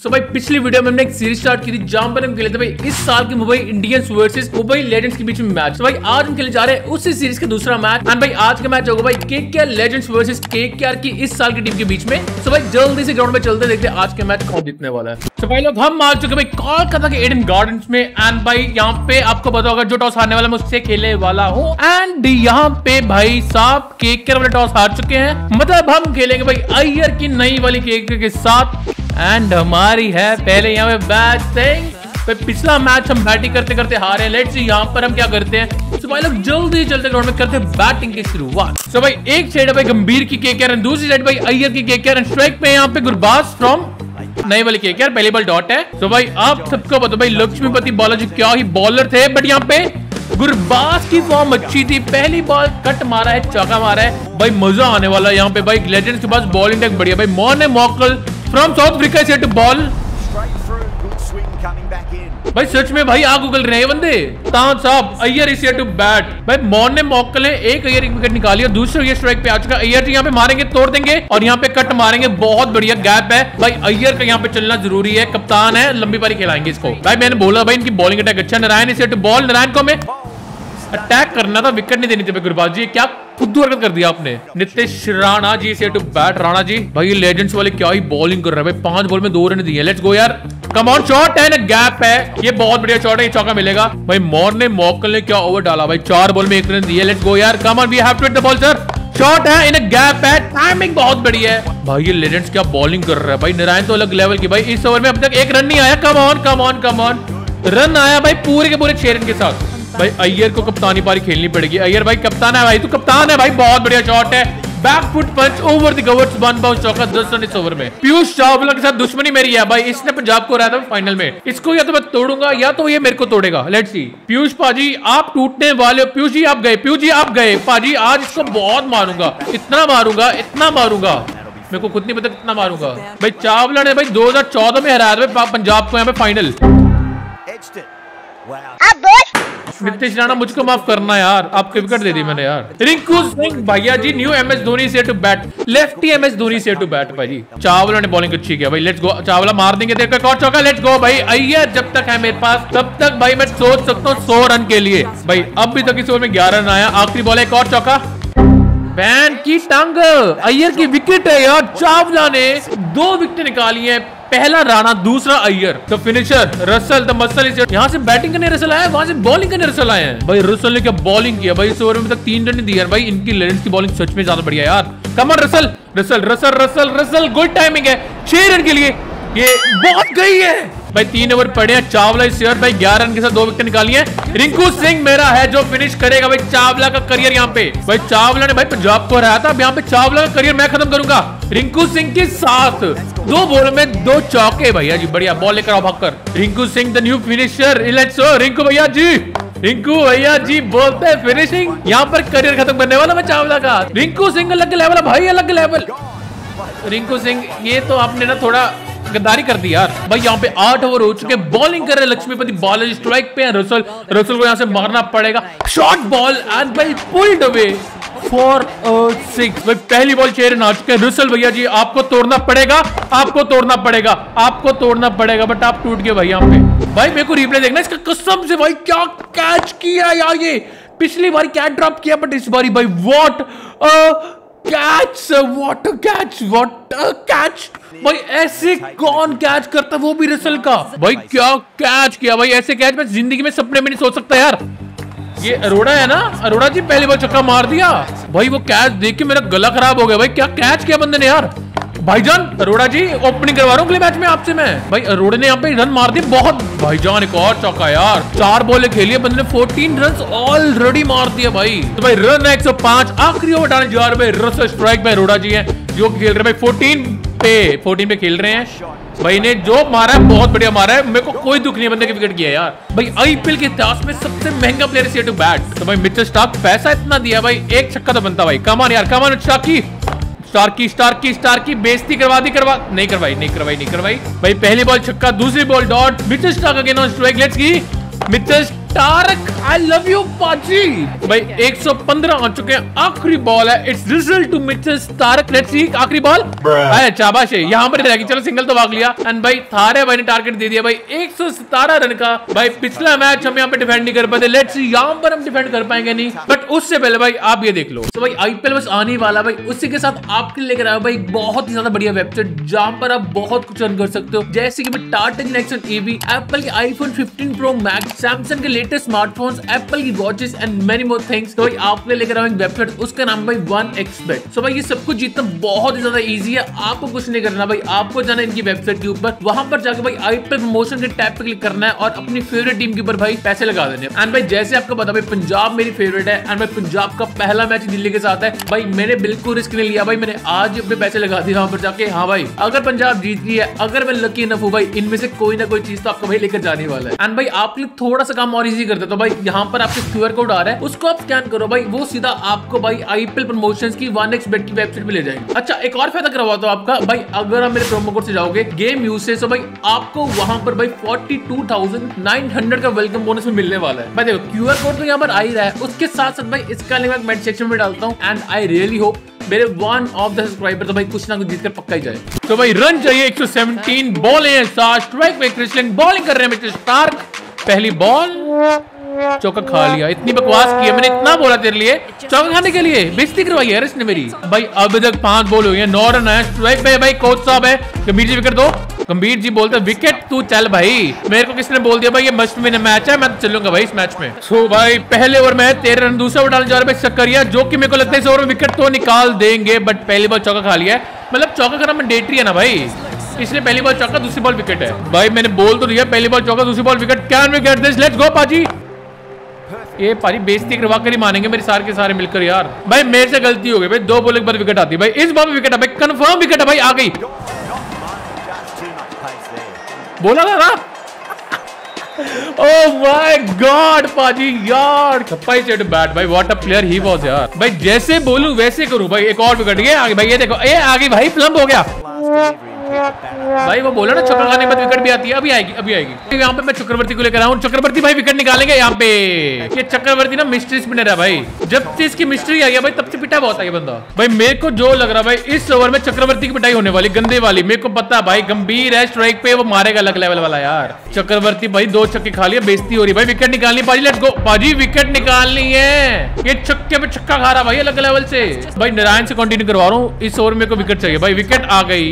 सो भाई पिछली वीडियो में हमने एक सीरीज स्टार्ट की थी जहां पर हम खेले थे भाई इस साल की Mumbai Indians versus Mumbai legends के बीच में मैच। तो भाई आज हम खेलने जा रहे हैं उसी सीरीज का दूसरा मैच एंड भाई आज का मैच होगा भाई केकेआर लेजेंड्स वर्सेस केकेआर की इस साल की टीम के बीच में। सो भाई जल्दी से ग्राउंड में चलते देखते आज का मैच कौन जीतने वाला है। तो भाई लोग हम आ चुके भाई कोलकाता के ईडन गार्डन्स में एंड भाई यहाँ पे आपको पता होगा जो टॉस हारने वाला मैं उससे खेलने वाला हूँ एंड यहाँ पे भाई साहब केकेआर वाले टॉस हार चुके हैं। मतलब हम खेलेंगे भाई अय्यर की नई वाली केकेआर के साथ एंड हमारी है पहले यहाँ पे बैटिंग। पिछला मैच हम बैटिंग करते करते हारे। लेट्स सी यहाँ पर हम क्या करते हैं। तो भाई लोग जल्दी चलते ग्राउंड में करते हैं बैटिंग की शुरुआत। तो भाई एक साइड है भाई गंभीर की केकेआर एंड दूसरी साइड भाई अय्यर की केकेआर एंड स्ट्राइक पे यहाँ पे गुरबाज फ्रॉम नई वाली केकेआर पहली बॉल डॉट है। तो भाई आप सबको पता भाई लक्ष्मीपति बालाजी क्या ही बॉलर थे बट यहाँ पे गुरबाज की फॉर्म अच्छी थी। पहली बॉल कट मारा है चौका मारा है भाई मजा आने वाला है यहाँ पे भाई लेजेंड्स के पास बॉलिंग टेक बढ़िया भाई मोने मॉकल फ्रॉम साउथ अफ्रीका से टू बॉल। भाई सच में भाई आग उगल रहे हैं बंदे। तान साहब Iyer is here to bat. भाई मोने मॉकल है एक अय्यर एक विकेट निकाली और दूसरा ये स्ट्राइक पे आ चुका। अय्यर जी यहाँ पे मारेंगे तोड़ देंगे और यहाँ पे कट मारेंगे। बहुत बढ़िया गैप है भाई अय्यर का यहाँ पे चलना जरूरी है। कप्तान है लंबी पारी खिलाएंगे इसको। भाई मैंने बोला भाई इनकी बॉलिंग अटैक अच्छा। Narayan is here to bowl. नारायण को हमें अटैक करना था विकेट नहीं देनी थी। गुरबाज जी क्या फुद्दू हरकत कर दिया आपने। नीतीश राणा जी से टू बैट। राणा जी भाई लेजेंड्स वाले क्या ही बॉलिंग कर रहे हैं भाई 5 बॉल में 2 रन दिए। लेट्स गो यार कम ऑन शॉट है ना गैप है ये बहुत बढ़िया शॉट है ये चौका मिलेगा। भाई मोने मॉकल ने क्या ओवर डाला भाई 4 बॉल में 1 रन दिए। लेट्स गो यार come on we have to hit the ball sir. Shot है इन गैप है टाइमिंग बहुत बढ़िया है। भाई ये लेजेंड्स क्या बॉलिंग कर रहा है भाई। नारायण तो अलग लेवल की भाई इस ओवर में अब तक 1 रन नहीं आया। Come on come on come on run आया भाई पूरे के पूरे 6 रन के साथ। भाई अय्यर को कप्तानी पारी खेलनी पड़ेगी। अय्यर भाई कप्तान है भाई तू कप्तान है भाई बहुत बढ़िया शॉट है back foot punch over the covers 1 bounce चौका 10 रन इस ओवर में। पीयूष चावला के साथ दुश्मनी मेरी है भाई इसने पंजाब को हराया था फाइनल में। इसको या तो मैं तोड़ूंगा या तो ये मेरे को तोड़ेगा। लेट्स सी पीयूष पाजी आप टूटने वाले हो। पीयूष जी आप गए। पीयूष जी आप गए पाजी आज इसको बहुत मारूंगा इतना मारूंगा मेरे को खुद नहीं पता कितना मारूंगा। भाई चावला ने भाई 2014 में हराया था पंजाब को यहाँ पे फाइनल। नीतीश राणा मुझको माफ करना यार आपको विकेट दे दी मैंने यार। रिंकू सिंह भैया जी न्यू एमएस धोनी से to bat. Lefty MS Dhoni से टू बैट भाई। चावला ने बॉलिंग अच्छी किया भाई। लेट्स गो चावला मार देंगे देख कर चौका। लेट्स गो भाई अय्यर जब तक है मेरे पास तब तक भाई मैं सोच सकता हूँ 100 रन के लिए। भाई अब भी तक इस ओवर में 11 रन आया। आखिरी बॉल एक और चौका बैन की टांग। अय्यर की विकेट है यार। चावला ने 2 विकेट निकाली है पहला राणा दूसरा Iyer. The finisher Russell the muscle is यहाँ से बैटिंग करने रसल आया वहां से बॉलिंग करने रसल आए हैं। भाई रसल ने क्या बॉलिंग किया भाई इस ओवर में तक 3 रन दिया भाई। इनकी लेजेंड्स की बॉलिंग सच में ज्यादा बढ़िया यार। Come on Russell Russell Russell Russell Russell good timing है 6 रन के लिए ये बहुत गई है भाई। 3 ओवर पड़े हैं चावला इस ईयर भाई 11 रन के साथ 2 विकेट निकाली है। रिंकू सिंह मेरा है जो फिनिश करेगा भाई चावला का करियर यहाँ पे। भाई चावला ने भाई पंजाब को हराया था अब यहाँ पे चावला का करियर मैं खत्म करूंगा रिंकू सिंह के साथ। 2 बॉल में 2 चौके भैया जी बढ़िया बॉल लेकर आओ भागकर। Rinku Singh the new finisher. Rinku भैया जी बोलते हैं फिनिशिंग यहाँ पर करियर खत्म करने वाला मैं चावला का। रिंकू सिंह अलग लेवल भाई अलग लेवल। रिंकू सिंह ये तो आपने ना थोड़ा गद्दारी कर दी यार। भाई यहाँ पे 8 ओवर हो चुके बॉलिंग कर रहे लक्ष्मीपति बालाजी स्ट्राइक पे रसल को यहाँ से मारना पड़ेगा। शॉर्ट बॉल एंड भाई पुल्ड अवे फॉर 6। भाई पहली बॉल 6 रन आ चुके हैं। रसल भैया जी आपको तोड़ना पड़ेगा बट आप टूट गए भाई यहाँ पे। भाई मेरे को रिप्ले देखना इसका कसम से भाई क्या कैच किया यार। ये पिछली बार कैच ड्रॉप किया बट इस बारी भाई व्हाट कैच भाई ऐसे कौन कैच करता वो भी रसल का। भाई क्या कैच किया भाई ऐसे कैच मैं जिंदगी में सपने में नहीं सोच सकता यार। ये अरोड़ा है ना अरोड़ा जी पहली बार चक्का मार दिया भाई। वो कैच देख के मेरा गला खराब हो गया भाई क्या कैच किया बंदे ने यार। भाईजान अरोड़ा जी ओपनिंग करवा रहा हूँ अगले मैच में आपसे मैं। भाई अरोड़ा ने यहाँ पे रन मार दिए बहुत। भाईजान एक और चौका यार 4 बॉलें खेली बंदे ने 14 रन ऑलरेडी मार दिया भाई। तो भाई रन 105 आखिरी ओवर डालने जा रहे भाई रसल स्ट्राइक भाई अरोड़ा जी है जो खेल रहे भाई 14 पे खेल रहे हैं। भाई ने जो मारा है बहुत बढ़िया मारा है मेरे को कोई दुख नहीं बंदे के विकेट किया यार। भाई आईपीएल के इतिहास में सबसे महंगा प्लेयर है टू बैट। तो भाई मिचेल स्टार्क पैसा इतना दिया भाई एक छक्का तो बनता भाई। कम ऑन यार कम ऑन स्टार की बेइज्जती नहीं करवाई। भाई पहली बॉल छक्का दूसरी ball dot. Mitchell Starc again on strike. Let's की Mitchell Starc I love you पाजी। भाई 115 आ चुके हैं, आखिरी बॉल है, it's result to mister Starc, let's see आखिरी बॉल। अरे शाबाश है, यहाँ पर रहेगी, चलो सिंगल तो भाग लिया। एंड भाई थारे भाई ने टारगेट दे दिया भाई 117 रन का। भाई पिछला मैच हम यहाँ पे डिफेंड नहीं कर पाते, लेट्स सी यहाँ पर हम डिफेंड कर पाएंगे नहीं, बट उससे पहले भाई आप ये देख लो। तो भाई आईपीएल बस आने वाला भाई, उसी के साथ आपके लिए लेकर आया भाई बहुत ही ज्यादा बढ़िया वेबसाइट जहां पर आप बहुत कुछ अर्न कर सकते हो, जैसे कि टाटा नेक्सन EV, एप्पल के आईफोन 15 प्रो मैक्स, सैमसंग के लेटेस्ट स्मार्टफोन्स, एप्पल की watches and many more things. तो भाई आपके लिए लेकर आया एक वेबसाइट, उसका नाम भाई 1xbet। तो भाई ये सब कुछ जीतना बहुत ही ज्यादा इजी है, आपको कुछ नहीं करना भाई, आपको जाना इनकी वेबसाइट के ऊपर, वहां पर जाकर भाई आईपीएल प्रमोशन के टैब पे क्लिक करना है और अपनी फेवरेट टीम के ऊपर भाई पैसे लगा देने। एंड भाई जैसे आपको पता भाई पंजाब मेरी फेवरेट है, एंड भाई पंजाब का पहला मैच दिल्ली के साथ है। भाई मैंने बिल्कुल रिस्क नहीं लिया भाई, मैंने आज अपने पैसे लगा दिए वहां पर जाके। हाँ भाई अगर पंजाब जीत गई है, अगर मैं लकी इनफ हूं भाई, इनमें से कोई ना कोई चीज तो आपको भाई लेकर जाने वाला है। एंड भाई आप लोग थोड़ा सा काम और इजी करते तो भाई यहाँ पर आपके QR कोड आ रहा है, उसको आप स्कैन करो भाई, वो सीधा आपको भाई आईपीएल प्रमोशंस की 1xbet की वेबसाइट पे ले जाएंगे। अच्छा एक और फायदा करवा दो आपका भाई, अगर आप मेरे प्रोमो कोड से जाओगे गेम यूज से, तो भाई आपको वहां पर भाई 42,900 का वेलकम बोनस में मिलने वाला है। भाई देखो QR कोड तो यहाँ पर आ ही रहा है, उसके साथ साथ भाई इसका लिंक मैं कमेंट सेक्शन में डालता हूँ। एंड आई रियली होप मेरे वन ऑफ द सब्सक्राइबर तो भाई कुछ ना कुछ जीतकर पक्का ही जाए। तो भाई रन चाहिए 117, बॉल है 7, स्ट्राइक पे क्रिस्लिंग, बॉलिंग कर रहे हैं मिस्टर स्टार्क। पहली बॉल चौका खा लिया, इतनी बकवास की है, मैंने इतना बोला तेरे लिए चौका खाने के लिए, बेइज्जती करवाई है इसने मेरी। भाई अब तक 5 बॉल हुई है, 9 रन है, स्ट्राइक पे भाई कोच साहब है, गंभीर जी विकेट दो। गंभीर जी बोलते विकेट तू चल भाई, मेरे को किसने बोल दिया भाई ये मस्ट विन मैच है, मैं तो चलूंगा भाई इस मैच में। सो भाई पहले ओवर में 13 रन, दूसरा ओवर डालने जा रहे भाई सक्करिया, जो कि मेरे को लगता है इस ओवर में विकेट तो निकाल देंगे, बट पहली बॉल चौका खा लिया है, मतलब चौका करना मैंडेटरी है ना भाई, इसलिए पहली बॉल चौका, दूसरी बॉल विकेट है। भाई मैंने बोल तो दिया पहली बॉल चौका, दूसरी ball wicket, can we get this, let's go पाजी। ये पाजी बेइज्जती करवा कर ही मानेंगे मेरे सारे के सारे मिलकर यार। भाई मेरे से गलती हो गई भाई, 2 बॉल के बाद विकेट आती है भाई, इस बॉल में विकेट है भाई, कंफर्म विकेट है भाई, आ गई, बोला था ना। ओह माय गॉड पाजी यार, थप्पा ही सेट बैट भाई, what a player he was यार। भाई जैसे बोलूं वैसे करूं भाई, एक और विकेट, ये आगे भाई, ये देखो ये आगे भाई, प्लम्ब हो गया भाई, वो बोला ना चक्कर खाने के बाद विकेट भी आती है, अभी आएगी अभी आएगी। यहाँ पे मैं चक्रवर्ती को लेकर आऊँ, चक्रवर्ती भाई विकेट निकालेंगे यहाँ पे। ये चक्रवर्ती ना मिस्ट्री स्पिनर है भाई, जब से इसकी मिस्ट्री आई है भाई तब से पिटा बहुत है ये बंदा। भाई मेरे को जो लग रहा भाई इस ओवर में चक्रवर्ती की पिटाई होने वाली, गंदे वाली, मेरे को पता भाई, गंभीर है स्ट्राइक पे, वो मारेगा अलग लेवल वाला यार। चक्रवर्ती भाई 2 छक्के खा लिए, बेइज्जती हो रही भाई, विकेट निकालनी पाजी, लेट्स गो पाजी, विकेट निकालनी है, ये छक्के पे छक्का खा रहा भाई अलग लेवल से। भाई नारायण से कंटिन्यू करवा रहा हूँ, इस ओवर में को विकेट चाहिए भाई, विकेट आ गई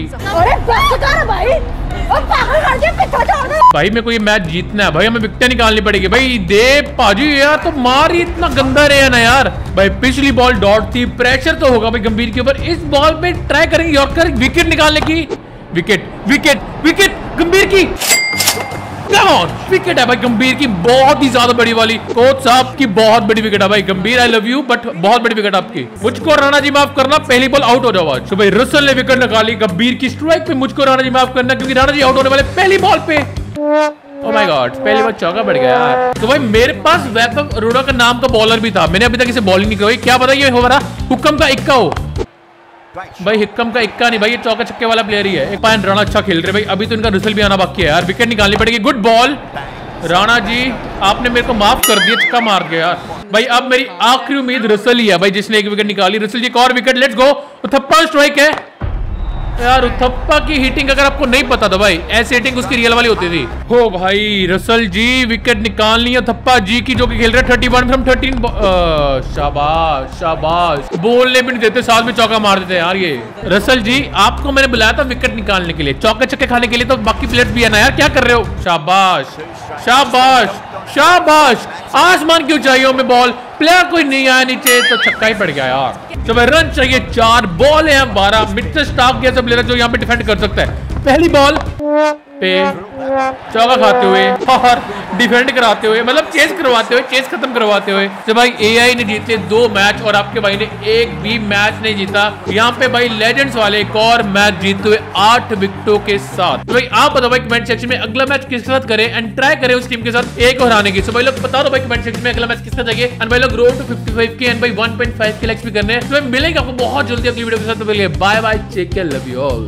भाई, मेरे को ये मैच जीतना है भाई, हमें विकेट निकालनी पड़ेगी भाई। दे पाजी यार, तो मार ही इतना गंदा रहे ना यार। भाई पिछली बॉल डॉट थी, प्रेशर तो होगा भाई गंभीर के ऊपर, इस बॉल पे ट्राई करेंगे यॉर्कर विकेट निकालने की, विकेट विकेट विकेट गंभीर की, कम ऑन, विकेट है भाई गंभीर की, बहुत ही ज्यादा बड़ी वाली, कोच साहब की बहुत बड़ी विकेट है भाई, गंभीर आई लव यू, बट बहुत बड़ी विकेट आपकी, मुझको राणा जी माफ करना, पहली बॉल आउट हो जाओ आज। तो भाई रसल ने विकेट निकाली, गंभीर की स्ट्राइक पे, मुझको राणा जी माफ करना क्योंकि राणा जी आउट होने वाले पहली बॉल पे। ओह माय गॉड, पहली बार चौका बढ़ गया यार। तो भाई मेरे पास वैभव अरोड़ा का नाम का बॉलर भी था, मैंने अभी तक इसे बॉलिंग नहीं करवाई, क्या पता ये हो रहा हुक्म का इक्का हो भाई, हिक्कम का इक्का नहीं भाई, ये चौका छक्के वाला प्लेयर ही है। एक पायन राणा अच्छा खेल रहे भाई, अभी तो इनका रिजल्ट भी आना बाकी है यार, विकेट निकालनी पड़ेगी। गुड बॉल राणा जी, आपने मेरे को माफ कर दिया, छक्का मार गया यार। भाई अब मेरी आखिरी उम्मीद रसल ही है भाई, जिसने एक विकेट निकाली, रसल जी एक और wicket, let's go. Thapa strike है यार, थप्पा की हिटिंग अगर आपको नहीं पता था भाई, ऐसी हिटिंग उसकी रियल वाली होती थी। हो भाई रसल जी विकेट निकालनी है थप्पा जी की, जो कि खेल रहे 31 फ्रॉम 13। शाबाश शाबाश, बोलने भी नहीं देते, साथ में चौका मार देते यार ये। रसल जी आपको मैंने बुलाया था विकेट निकालने के लिए, चौके छक्के खाने के लिए, तो बाकी प्लेयर्स भी है ना यार, क्या कर रहे हो। शाबाश शाबाश शाबाश, आसमान की ऊंचाइयों में बॉल, प्लेयर कोई नहीं आया नीचे तो छक्का ही पड़ गया यार। तो भाई रन चाहिए 4, बॉल है 12, मिस्टर स्टार्क जैसा प्लेयर जो यहाँ पे डिफेंड कर सकता है। पहली बॉल पे चौका खाते हुए और डिफेंड कराते हुए, मतलब चेस करवाते हुए, चेस खत्म करवाते हुए। तो भाई एआई ने जीते 2 मैच और आपके भाई ने एक भी मैच नहीं जीता। यहाँ पे भाई लेजेंड्स वाले एक और मैच जीते हुए 8 विकेटों के साथ। तो भाई आप बताओ भाई कमेंट सेक्शन में अगला मैच किसके साथ करें एंड ट्राई करें उस टीम के साथ एक और हराने की। तो भाई लोग बता दो भाई कमेंट सेक्शन में अगला मैच किसका चाहिए। एंड भाई लोग रोड टू 55 के एंड भाई 1.5 के लाइक्स भी करने हैं। तो मिलेंगे आपको बहुत जल्दी अगली वीडियो के साथ। तो bye bye, take care, love you all.